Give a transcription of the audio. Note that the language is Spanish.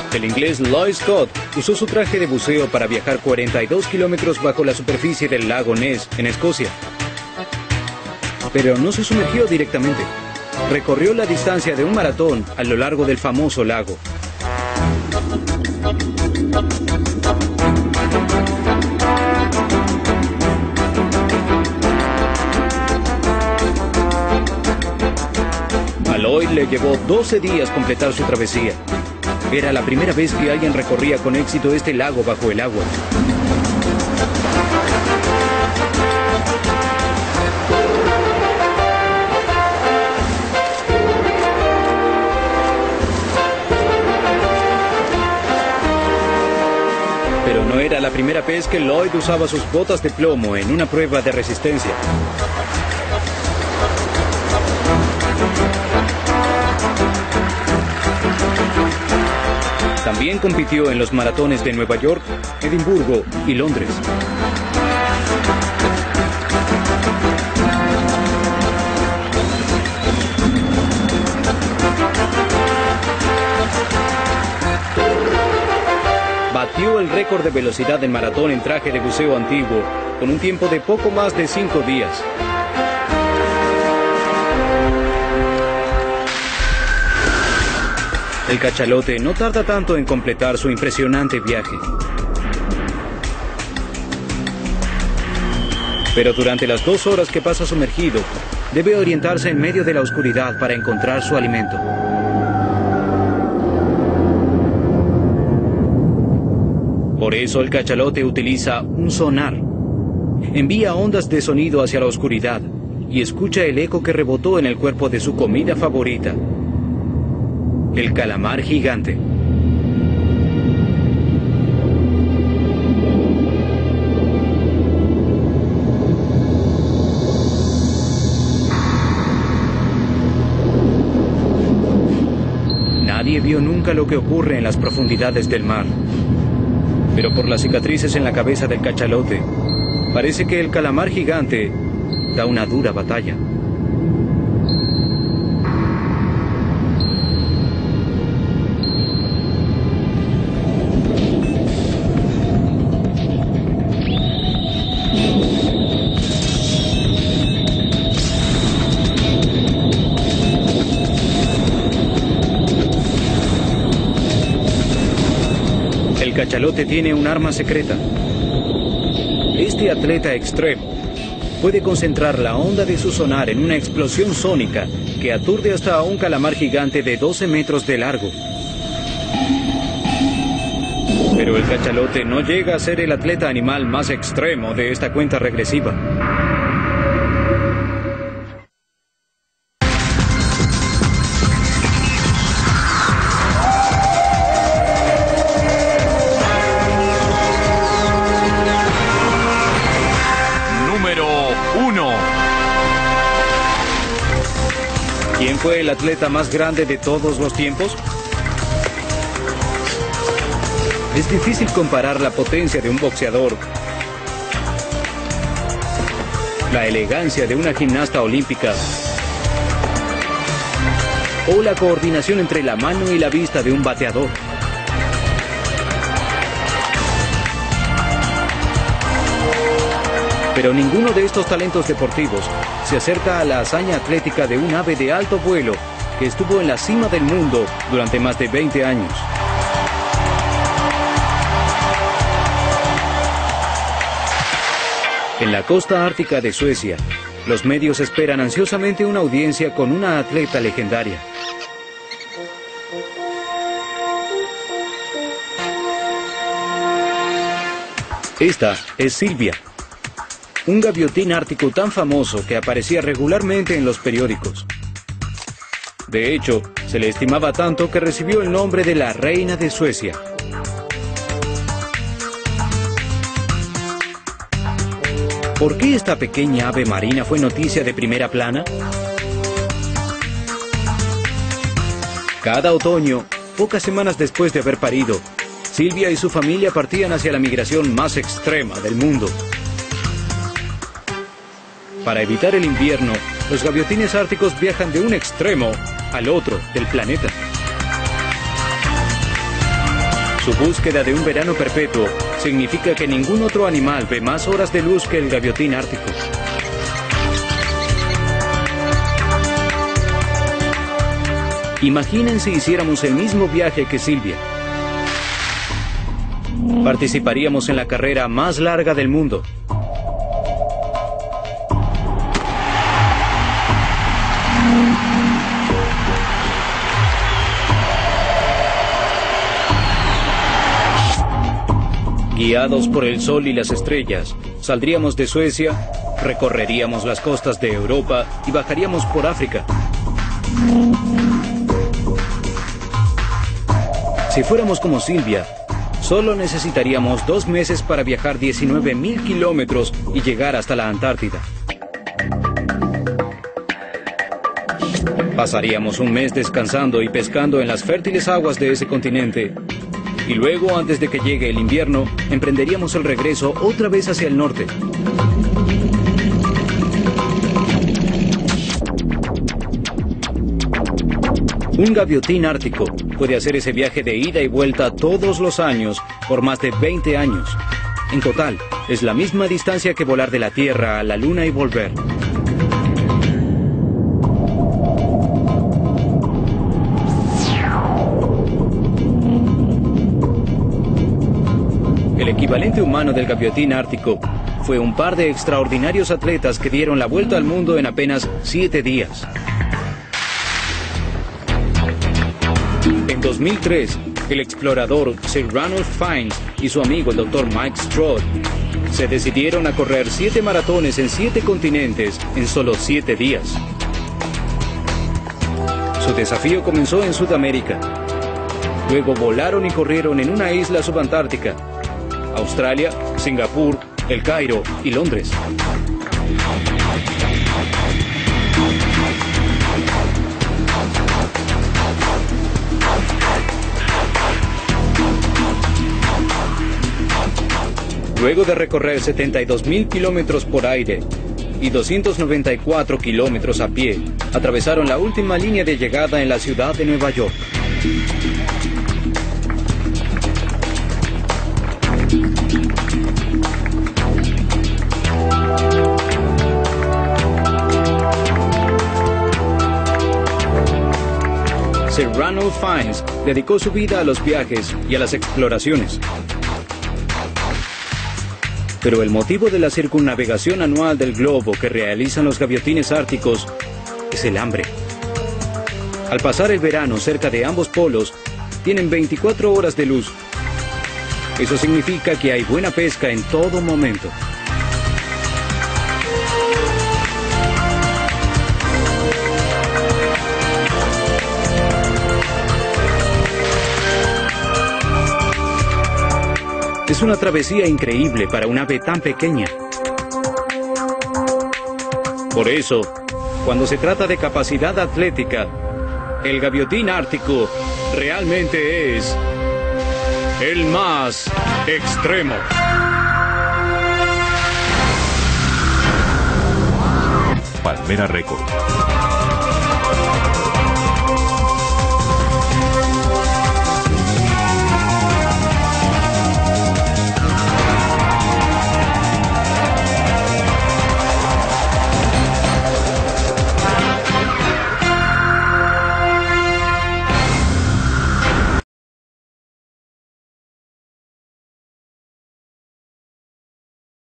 El inglés Lloyd Scott usó su traje de buceo para viajar 42 kilómetros bajo la superficie del lago Ness, en Escocia. Pero no se sumergió directamente. Recorrió la distancia de un maratón a lo largo del famoso lago. A Lloyd le llevó 12 días completar su travesía. Era la primera vez que alguien recorría con éxito este lago bajo el agua. Pero no era la primera vez que Lloyd usaba sus botas de plomo en una prueba de resistencia. También compitió en los maratones de Nueva York, Edimburgo y Londres. Batió el récord de velocidad en maratón en traje de buceo antiguo, con un tiempo de poco más de 5 días. El cachalote no tarda tanto en completar su impresionante viaje. Pero durante las 2 horas que pasa sumergido, debe orientarse en medio de la oscuridad para encontrar su alimento. Por eso el cachalote utiliza un sonar. Envía ondas de sonido hacia la oscuridad y escucha el eco que rebotó en el cuerpo de su comida favorita, el calamar gigante. Nadie vio nunca lo que ocurre en las profundidades del mar. Pero por las cicatrices en la cabeza del cachalote, parece que el calamar gigante da una dura batalla. El cachalote tiene un arma secreta. Este atleta extremo puede concentrar la onda de su sonar en una explosión sónica que aturde hasta a un calamar gigante de 12 metros de largo. Pero el cachalote no llega a ser el atleta animal más extremo de esta cuenta regresiva. ¿Quién fue el atleta más grande de todos los tiempos? Es difícil comparar la potencia de un boxeador, la elegancia de una gimnasta olímpica o la coordinación entre la mano y la vista de un bateador. Pero ninguno de estos talentos deportivos se acerca a la hazaña atlética de un ave de alto vuelo que estuvo en la cima del mundo durante más de 20 años. En la costa ártica de Suecia, los medios esperan ansiosamente una audiencia con una atleta legendaria. Esta es Silvia, un gaviotín ártico tan famoso que aparecía regularmente en los periódicos. De hecho, se le estimaba tanto que recibió el nombre de la Reina de Suecia. ¿Por qué esta pequeña ave marina fue noticia de primera plana? Cada otoño, pocas semanas después de haber parido, Silvia y su familia partían hacia la migración más extrema del mundo. Para evitar el invierno, los gaviotines árticos viajan de un extremo al otro del planeta. Su búsqueda de un verano perpetuo significa que ningún otro animal ve más horas de luz que el gaviotín ártico. Imaginen si hiciéramos el mismo viaje que Silvia. Participaríamos en la carrera más larga del mundo. Guiados por el sol y las estrellas, saldríamos de Suecia, recorreríamos las costas de Europa y bajaríamos por África. Si fuéramos como Silvia, solo necesitaríamos 2 meses para viajar 19.000 kilómetros y llegar hasta la Antártida. Pasaríamos un mes descansando y pescando en las fértiles aguas de ese continente. Y luego, antes de que llegue el invierno, emprenderíamos el regreso otra vez hacia el norte. Un gaviotín ártico puede hacer ese viaje de ida y vuelta todos los años por más de 20 años. En total, es la misma distancia que volar de la Tierra a la Luna y volver. El equivalente humano del gaviotín ártico fue un par de extraordinarios atletas que dieron la vuelta al mundo en apenas 7 días. En 2003, el explorador Sir Ranulph Fiennes y su amigo el Dr. Mike Stroud se decidieron a correr 7 maratones en 7 continentes en solo 7 días. Su desafío comenzó en Sudamérica. Luego volaron y corrieron en una isla subantártica: Australia, Singapur, El Cairo y Londres. Luego de recorrer 72.000 kilómetros por aire y 294 kilómetros a pie, atravesaron la última línea de llegada en la ciudad de Nueva York. Sir Ranulph Fiennes dedicó su vida a los viajes y a las exploraciones. Pero el motivo de la circunnavegación anual del globo que realizan los gaviotines árticos es el hambre. Al pasar el verano cerca de ambos polos, tienen 24 horas de luz. Eso significa que hay buena pesca en todo momento. Es una travesía increíble para un ave tan pequeña. Por eso, cuando se trata de capacidad atlética, el gaviotín ártico realmente es el más extremo. Palmera Record.